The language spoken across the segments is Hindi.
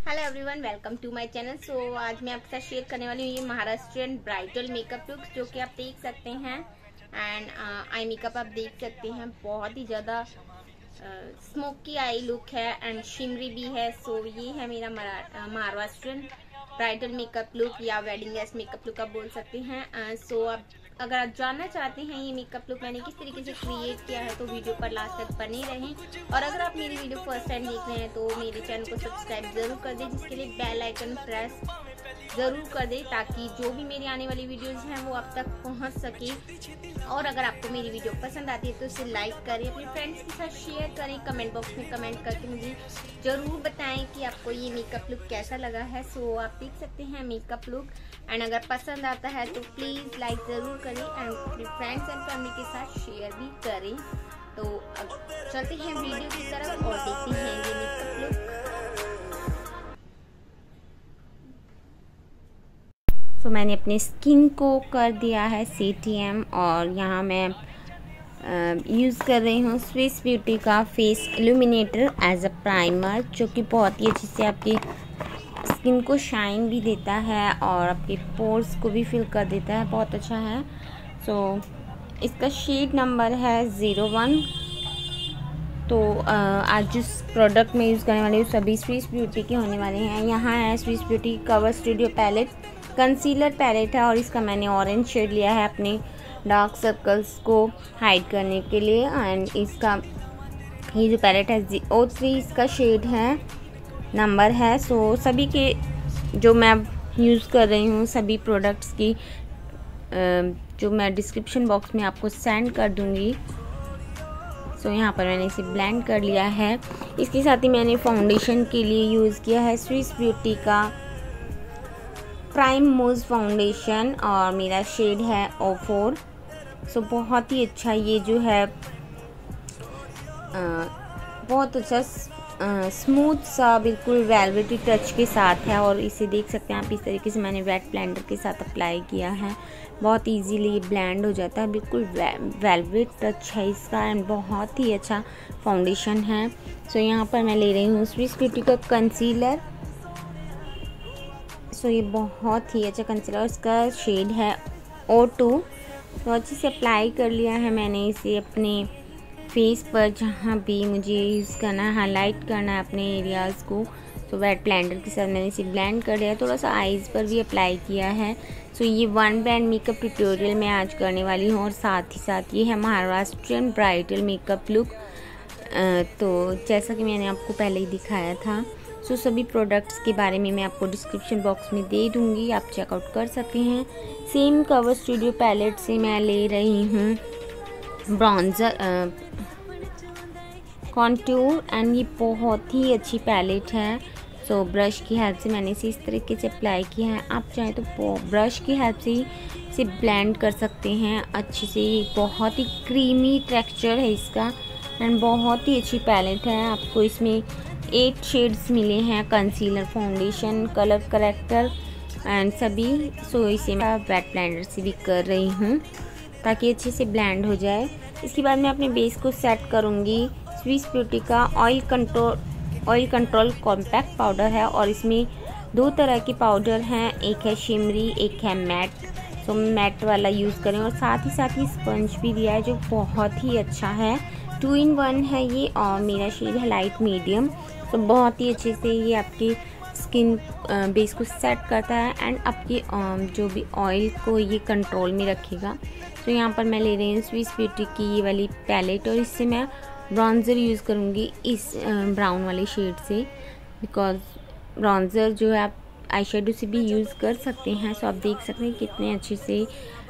Hello everyone, welcome to my channel. So आज मैं आपके साथ शेयर करने वाली हूँ ये महाराष्ट्रियन ब्राइडल मेकअप लुक्स, जो कि आप देख सकते हैं। एंड आई मेकअप आप देख सकते हैं, बहुत ही ज़्यादा स्मोकी आई लुक है एंड शिमरी भी है। सो ये है मेरा महाराष्ट्रियन ब्राइडल मेकअप लुक या वेडिंग ड्रेस मेकअप लुक आप बोल सकते हैं। सो आप अगर आप जानना चाहते हैं ये मेकअप लुक मैंने किस तरीके से क्रिएट किया है तो वीडियो पर लास्ट तक बने रहें। और अगर आप मेरी वीडियो फर्स्ट टाइम देख रहे हैं तो मेरे चैनल को सब्सक्राइब जरूर कर दें, जिसके लिए बेल आइकन प्रेस ज़रूर कर दें ताकि जो भी मेरी आने वाली वीडियोस हैं वो आप तक पहुंच सके। और अगर आपको मेरी वीडियो पसंद आती है तो इसे लाइक करें, अपने फ्रेंड्स के साथ शेयर करें, कमेंट बॉक्स में कमेंट करके मुझे ज़रूर बताएं कि आपको ये मेकअप लुक कैसा लगा है। सो आप देख सकते हैं मेकअप लुक, एंड अगर पसंद आता है तो प्लीज़ लाइक ज़रूर करें एंड अपने फ्रेंड्स एंड फैमिली के साथ शेयर भी करें। तो अब चलते हैं वीडियो की तरफ और देखते हैं ये मेकअप लुक। तो मैंने अपनी स्किन को कर दिया है CTM और यहाँ मैं यूज़ कर रही हूँ स्विस ब्यूटी का face illuminator as a primer, जो कि बहुत ही अच्छे से आपकी स्किन को शाइन भी देता है और आपके पोर्स को भी फिल कर देता है, बहुत अच्छा है। सो इसका शेड नंबर है 01। तो आज जिस प्रोडक्ट में यूज़ करने वाली हूँ सभी स्विस ब्यूटी के होने वाले हैं। यहाँ है Swiss Beauty cover studio palette concealer palette है और इसका मैंने ऑरेंज शेड लिया है अपने डार्क सर्कल्स को हाइड करने के लिए। एंड इसका ये जो पैलेट है 03 इसका शेड है, नंबर है। सो सभी के जो मैं यूज़ कर रही हूँ सभी प्रोडक्ट्स की जो मैं डिस्क्रिप्शन बॉक्स में आपको सेंड कर दूँगी। सो यहाँ पर मैंने इसे ब्लेंड कर लिया है। इसके साथ ही मैंने फाउंडेशन के लिए यूज़ किया है स्विस ब्यूटी का प्राइम मूव फाउंडेशन और मेरा शेड है 04। सो बहुत ही अच्छा ये जो है बहुत अच्छा स्मूथ सा बिल्कुल वेलवेटी टच के साथ है। और इसे देख सकते हैं आप, इस तरीके से मैंने वेट ब्लेंडर के साथ अप्लाई किया है। बहुत इजीली ये ब्लेंड हो जाता है, बिल्कुल वेलवेट टच है इसका एंड बहुत ही अच्छा फाउंडेशन है। सो यहाँ पर मैं ले रही हूँ स्विस ब्यूटी का कंसीलर। सो ये बहुत ही अच्छा कंसीलर, इसका शेड है 02। तो अच्छे से अप्लाई कर लिया है मैंने इसे अपने फेस पर, जहाँ भी मुझे यूज़ करना है, हाईलाइट करना है अपने एरियाज़ को। तो वेट ब्लेंडर के साथ मैंने इसे ब्लेंड कर लिया, थोड़ा सा आईज़ पर भी अप्लाई किया है। सो ये वन बैंड मेकअप ट्यूटोरियल मैं आज करने वाली हूँ और साथ ही साथ ये है महाराष्ट्रियन ब्राइडल मेकअप लुक। तो जैसा कि मैंने आपको पहले ही दिखाया था। सो सभी प्रोडक्ट्स के बारे में मैं आपको डिस्क्रिप्शन बॉक्स में दे दूँगी, आप चेकआउट कर सकते हैं। सेम कवर स्टूडियो पैलेट से मैं ले रही हूँ ब्रॉन्ज़र कॉन्टूर एंड ये बहुत ही अच्छी पैलेट है। सो ब्रश की हेल्प से मैंने इसे इस तरीके से अप्लाई किया है। आप चाहें तो ब्रश की हेल्प से ही इसे ब्लेंड कर सकते हैं अच्छे से। बहुत ही क्रीमी टेक्सचर है इसका एंड बहुत ही अच्छी पैलेट है। आपको इसमें 8 शेड्स मिले हैं, concealer, foundation, colour corrector and सभी। सो इसे मैं वेट ब्लेंडर से भी कर रही हूँ ताकि अच्छे से ब्लेंड हो जाए। इसके बाद मैं अपने बेस को सेट करूँगी। स्विस ब्यूटी का ऑयल कंट्रोल कॉम्पैक्ट पाउडर है और इसमें 2 तरह के पाउडर हैं, एक है शिमरी, एक है मैट। तो मैट वाला यूज़ करें और साथ ही स्पंज भी दिया है जो बहुत ही अच्छा है। 2 in 1 है ये और मेरा शेड है लाइट मीडियम। तो बहुत ही अच्छे से ये आपकी स्किन बेस को सेट करता है एंड आपकी जो भी ऑयल को ये कंट्रोल में रखेगा। तो यहाँ पर मैं ले रही हूँ स्विस ब्यूटी की ये वाली पैलेट और इससे मैं ब्रॉन्ज़र यूज़ करूँगी इस ब्राउन वाले शेड से, बिकॉज ब्रॉन्ज़र जो है आप आई शेडो से भी यूज़ कर सकते हैं। सो आप देख सकते हैं कितने अच्छे से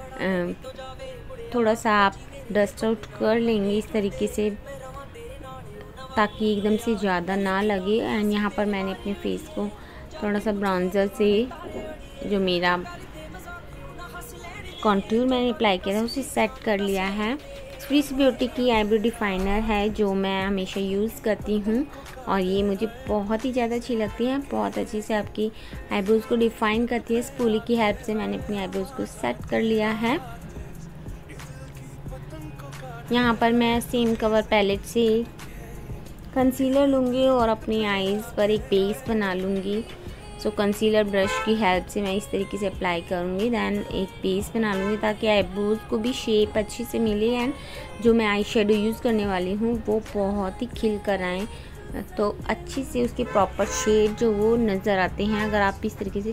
थोड़ा सा आप डस्ट आउट कर लेंगे इस तरीके से ताकि एकदम से ज़्यादा ना लगे। एंड यहाँ पर मैंने अपने फेस को थोड़ा सा ब्रॉन्ज़र से जो मेरा कॉन्टूर मैंने अप्लाई किया था उसे सेट कर लिया है। स्विस ब्यूटी की आईब्रो डिफाइनर है जो मैं हमेशा यूज़ करती हूँ और ये मुझे बहुत ही ज़्यादा अच्छी लगती है। बहुत अच्छे से आपकी आईब्रोज़ को डिफ़ाइन करती है। स्पूली की हेल्प से मैंने अपनी आईब्रोज़ को सेट कर लिया है। यहाँ पर मैं सेम कवर पैलेट से कंसीलर लूँगी और अपनी आईज़ पर एक बेस बना लूँगी। सो कंसीलर ब्रश की हेल्प से मैं इस तरीके से अप्लाई करूँगी। दैन एक बेस बना लूँगी ताकि आईब्रोज को भी शेप अच्छी से मिले एंड जो मैं आई शेडो यूज़ करने वाली हूँ वो बहुत ही खिल कर आएँ, तो अच्छी से उसके प्रॉपर शेड जो वो नज़र आते हैं अगर आप इस तरीके से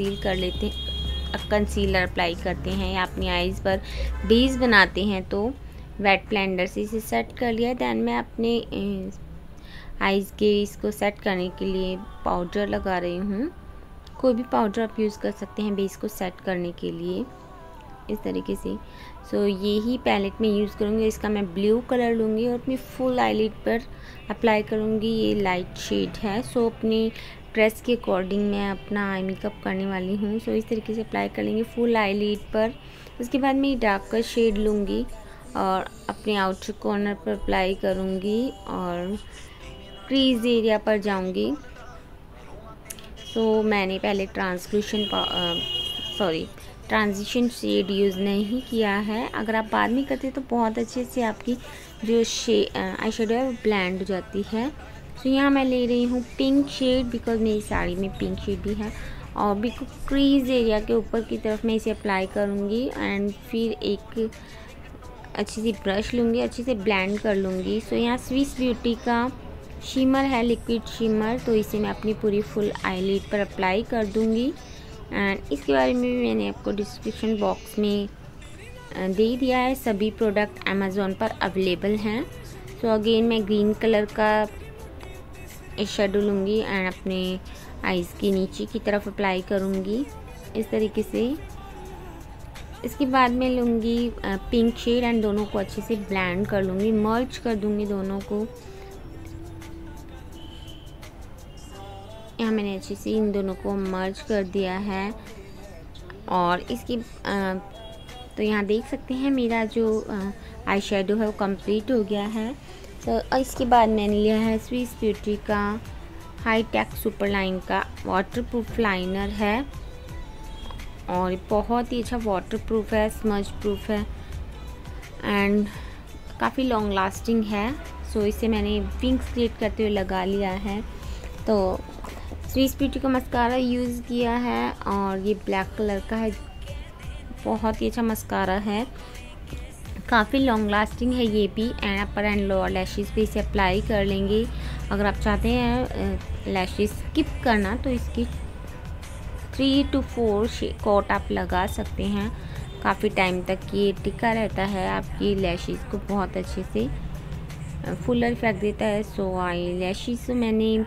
कंसीलर अप्लाई करते हैं या अपनी आईज़ पर बेस बनाते हैं। तो वेट ब्लेंडर से इसे सेट कर लिया। दैन मैं अपने आईज़ के इसको सेट करने के लिए पाउडर लगा रही हूँ। कोई भी पाउडर आप यूज़ कर सकते हैं बेस को सेट करने के लिए इस तरीके से। सो यही पैलेट में यूज़ करूँगी। इसका मैं ब्लू कलर लूँगी और अपनी फुल आईलिड पर अप्लाई करूँगी। ये लाइट शेड है, सो अपनी ड्रेस के अकॉर्डिंग मैं अपना आई मेकअप करने वाली हूँ। सो इस तरीके से अप्लाई कर लेंगे फुल आईलिड पर। उसके बाद मैं डार्कर शेड लूँगी और अपने आउटर कॉर्नर पर अप्लाई करूँगी और क्रीज एरिया पर जाऊँगी। तो मैंने पहले ट्रांजिशन शेड यूज़ नहीं किया है। अगर आप बाद में करते तो बहुत अच्छे से आपकी जो आई शेडो है वो ब्लेंड हो जाती है। तो यहाँ मैं ले रही हूँ पिंक शेड, बिकॉज मेरी साड़ी में पिंक शेड भी है। और बिल्कुल क्रीज एरिया के ऊपर की तरफ मैं इसे अप्लाई करूँगी एंड फिर एक अच्छी सी ब्रश लूँगी, अच्छे से ब्लेंड कर लूँगी। सो यहाँ स्विस ब्यूटी का शिमर है, लिक्विड शिमर, तो इसे मैं अपनी पूरी फुल आईलिड पर अप्लाई कर दूँगी। एंड इसके बारे में भी मैंने आपको डिस्क्रिप्शन बॉक्स में दे दिया है। सभी प्रोडक्ट अमेज़ॉन पर अवेलेबल हैं। सो अगेन मैं ग्रीन कलर का शेडो लूँगी एंड अपने आईज़ के नीचे की तरफ अप्लाई करूँगी इस तरीके से। इसके बाद मैं लूँगी पिंक शेड एंड दोनों को अच्छे से ब्लेंड कर लूँगी, मर्ज कर दूँगी दोनों को। यहाँ मैंने अच्छे से इन दोनों को मर्ज कर दिया है और इसकी तो यहाँ देख सकते हैं मेरा जो आई शेडो है वो कंप्लीट हो गया है। तो इसके बाद मैंने लिया है स्विस ब्यूटी का हाई टेक सुपर लाइन का वाटरप्रूफ लाइनर है और बहुत ही अच्छा वाटरप्रूफ है, स्मज प्रूफ है एंड काफ़ी लॉन्ग लास्टिंग है। सो इसे मैंने विंग्स क्रिएट करते हुए लगा लिया है। तो स्विस ब्यूटी का मस्कारा यूज़ किया है और ये ब्लैक कलर का है, बहुत ही अच्छा मस्कारा है, काफ़ी लॉन्ग लास्टिंग है ये भी। And upper and lower lashes पे इसे अप्लाई कर लेंगे। अगर आप चाहते हैं लैशेस स्किप करना तो इसकी 3 to 4 कोट आप लगा सकते हैं। काफ़ी टाइम तक ये टिका रहता है, आपकी लैशेस को बहुत अच्छे से फुलर इफेक्ट देता है। सो आई लैशेस मैंने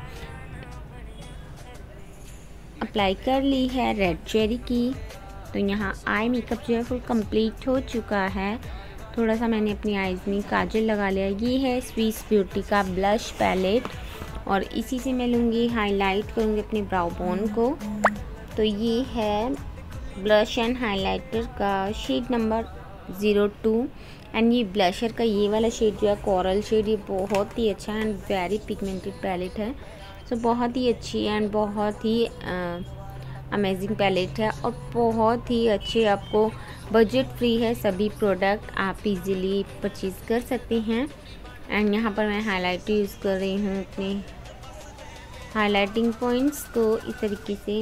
अप्लाई कर ली है रेड चेरी की। तो यहाँ आई मेकअप जो है फुल कंप्लीट हो चुका है। थोड़ा सा मैंने अपनी आईज़ में काजल लगा लिया। ये है स्विस ब्यूटी का ब्लश पैलेट और इसी से मैं लूँगी हाईलाइट करूँगी अपने ब्राउ बोन को। तो ये है ब्लश एंड हाइलाइटर का शेड नंबर 02 एंड ये ब्लशर का ये वाला शेड जो है कोरल शेड, ये बहुत ही अच्छा एंड वेरी पिगमेंटेड पैलेट है। सो बहुत ही अच्छी एंड बहुत ही अमेजिंग पैलेट है और बहुत ही अच्छे, आपको बजट फ्री है। सभी प्रोडक्ट आप इजीली परचेज़ कर सकते हैं। एंड यहाँ पर मैं हाइलाइटर यूज़ कर रही हूँ अपने हाइलाइटिंग पॉइंट्स को इस तरीके से।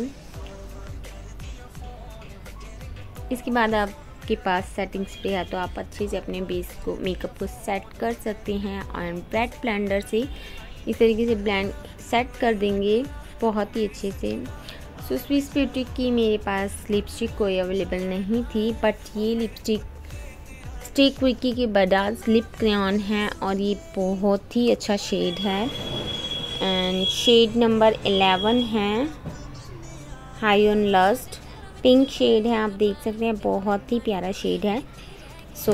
इसके बाद आपके पास सेटिंग्स पे है तो आप अच्छे से अपने बेस को मेकअप को सेट कर सकते हैं और वेट ब्लेंडर से इस तरीके से ब्लेंड सेट कर देंगे बहुत ही अच्छे से। सो स्विस ब्यूटी की मेरे पास लिपस्टिक कोई अवेलेबल नहीं थी, बट ये लिपस्टिक स्टिक विकी की बजाज लिप क्रेयॉन है और ये बहुत ही अच्छा शेड है एंड शेड नंबर 11 है, high on lust pink shade है। आप देख सकते हैं बहुत ही प्यारा शेड है। सो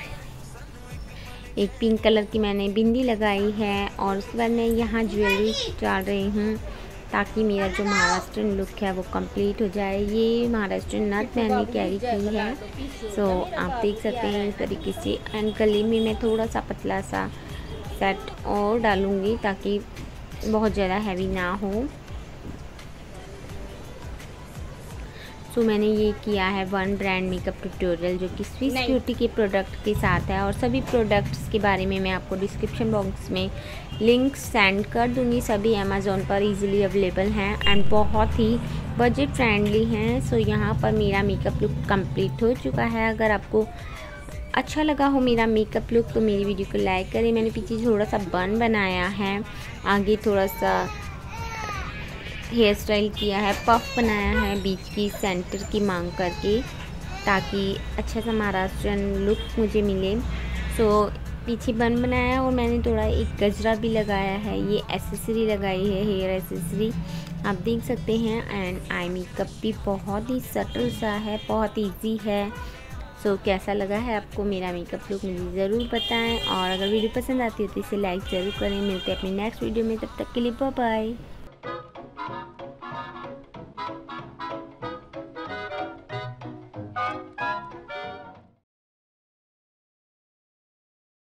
एक पिंक कलर की मैंने बिंदी लगाई है और उसके बाद मैं यहाँ ज्वेलरी डाल रही हूँ ताकि मेरा जो महाराष्ट्रन लुक है वो कंप्लीट हो जाए। ये महाराष्ट्रन नथ मैंने कैरी की है। सो आप देख सकते हैं इस तरीके से एंड गले में मैं थोड़ा सा पतला सा सेट और डालूँगी ताकि बहुत ज़्यादा हैवी ना हो। सो मैंने ये किया है वन ब्रांड मेकअप ट्यूटोरियल जो कि स्विस ब्यूटी के प्रोडक्ट के साथ है, और सभी प्रोडक्ट्स के बारे में मैं आपको डिस्क्रिप्शन बॉक्स में लिंक सेंड कर दूँगी। सभी अमेज़ोन पर इजीली अवेलेबल हैं एंड बहुत ही बजट फ्रेंडली हैं। सो यहाँ पर मेरा मेकअप लुक कंप्लीट हो चुका है। अगर आपको अच्छा लगा हो मेरा मेकअप लुक तो मेरी वीडियो को लाइक करें। मैंने पीछे थोड़ा सा बन बनाया है, आगे थोड़ा सा हेयर स्टाइल किया है, पफ बनाया है बीच की सेंटर की मांग करके, ताकि अच्छा सा महाराष्ट्रियन लुक मुझे मिले। सो पीछे बन बनाया और मैंने थोड़ा एक गजरा भी लगाया है, ये एसेसरी लगाई है, हेयर एसेसरी आप देख सकते हैं। एंड आई मेकअप भी बहुत ही सटल सा है, बहुत ईजी है। सो कैसा लगा है आपको मेरा मेकअप लुक मुझे ज़रूर बताएं, और अगर वीडियो पसंद आती हो तो इसे लाइक ज़रूर करें। मिलते हैं अपनी नेक्स्ट वीडियो में, तब तक के लिए बाय बाय।